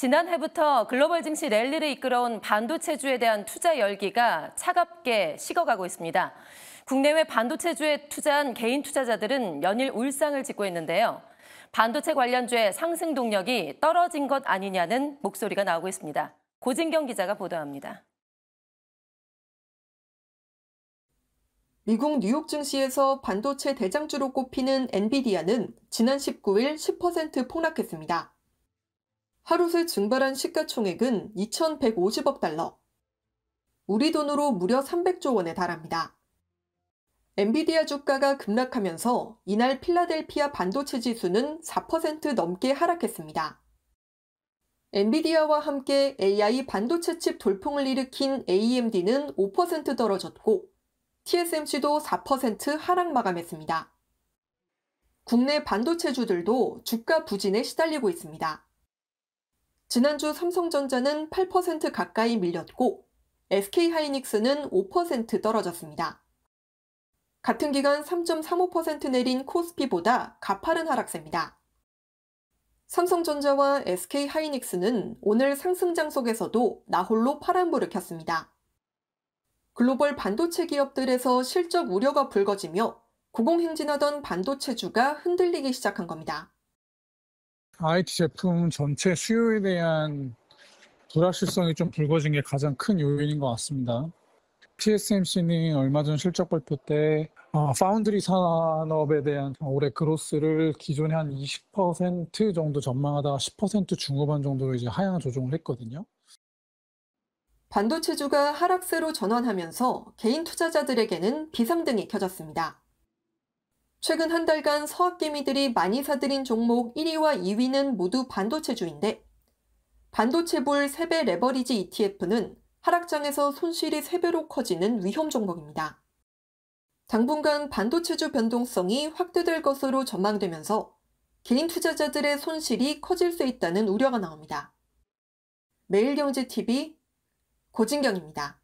지난해부터 글로벌 증시 랠리를 이끌어온 반도체주에 대한 투자 열기가 차갑게 식어가고 있습니다. 국내외 반도체주에 투자한 개인 투자자들은 연일 울상을 짓고 있는데요. 반도체 관련주의 상승 동력이 떨어진 것 아니냐는 목소리가 나오고 있습니다. 고진경 기자가 보도합니다. 미국 뉴욕 증시에서 반도체 대장주로 꼽히는 엔비디아는 지난 19일 10% 폭락했습니다. 하루 새 증발한 시가총액은 2,150억 달러, 우리 돈으로 무려 300조 원에 달합니다. 엔비디아 주가가 급락하면서 이날 필라델피아 반도체 지수는 4% 넘게 하락했습니다. 엔비디아와 함께 AI 반도체 칩 돌풍을 일으킨 AMD는 5% 떨어졌고 TSMC도 4% 하락 마감했습니다. 국내 반도체주들도 주가 부진에 시달리고 있습니다. 지난주 삼성전자는 8% 가까이 밀렸고 SK하이닉스는 5% 떨어졌습니다. 같은 기간 3.35% 내린 코스피보다 가파른 하락세입니다. 삼성전자와 SK하이닉스는 오늘 상승장 속에서도 나홀로 파란불을 켰습니다. 글로벌 반도체 기업들에서 실적 우려가 불거지며 고공행진하던 반도체주가 흔들리기 시작한 겁니다. IT 제품 전체 수요에 대한 불확실성이 좀 불거진 게 가장 큰 요인인 것 같습니다. TSMC는 얼마 전 실적 발표 때 파운드리 산업에 대한 올해 그로스를 기존에 한 20% 정도 전망하다가 10% 중후반 정도로 이제 하향 조정을 했거든요. 반도체주가 하락세로 전환하면서 개인 투자자들에게는 비상등이 켜졌습니다. 최근 한 달간 서학개미들이 많이 사들인 종목 1위와 2위는 모두 반도체주인데 반도체불 3배 레버리지 ETF는 하락장에서 손실이 3배로 커지는 위험 종목입니다. 당분간 반도체주 변동성이 확대될 것으로 전망되면서 개인 투자자들의 손실이 커질 수 있다는 우려가 나옵니다. 매일경제TV 고진경입니다.